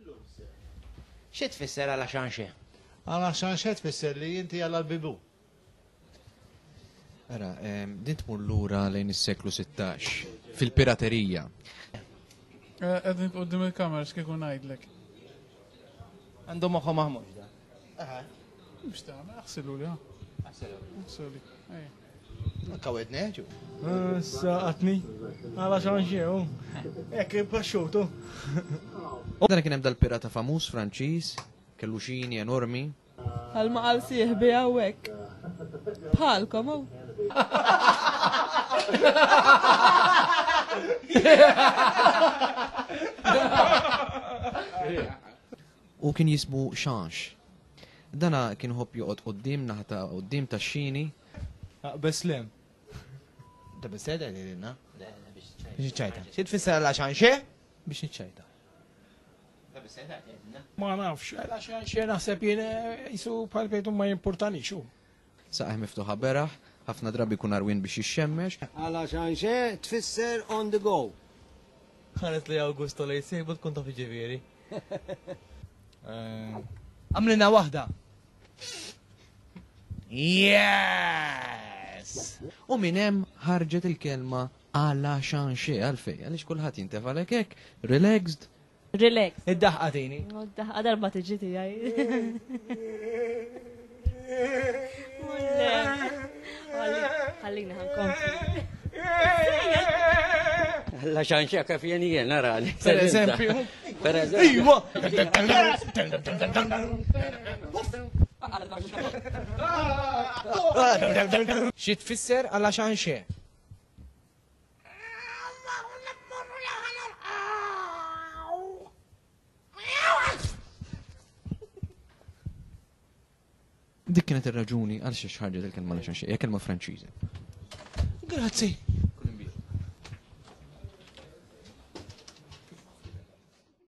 Xi tfisser AlaXanXe? AlaXanXe tfisser li inti għal l-bibu. Ara, din tmur lura lejn is-seklu 16 fil-piraterija. Għedin qoddim il-kamera x'kieku ngħidlek. Għandhom moħħom maħmux da. Mhux tagħmel aħsilu li, aħsilu li. Kawed neħġu. Saqatni, AlaXanXe, ekki baxxutu. Dan kien hemm dal-pirata famuż Franċiż, kellu xini enormi. Għal-maqal sieħbi għawek. Bħalkom, u. U kien jismu xanx. Dana kien hopp joqgħod qudiem naħta qudiem tax-xini. Beslem. Da b-sedda dilna? Biex iċċajta. Xi tfisser AlaXanXe? Biex niċċajta. Da b-sedda dilna? Ma nafx, AlaXanXe naħseb jien jisu bħal-bejtu ma jimportani xu. Saqaj miftuħa beraħ, ħafna drabi kun arwin biex jixxemmex. AlaXanXe tfisser on the go. Ħanet li Augusto li jsejbu tkun taf ġifieri. Għamlina waħda. Yes! U minn hemm ħarġet il-kelma AlaXanXe għalfej, għaliex kulħadd jintefalek hekk, relaxed. Relax. Id-daħqa tini. Id-daħqa darba tiġi tiegħi. Ħallina ħankompli. AlaXanXe kif jien narani. Per eżempju. Per eżempju. Iwa! Xi tfisser AlaXanXe? Dik kienet ir-raġuni għal xi ħarġet il-kelma AlaXanXe, hija kelma Franċiża. Grazzi.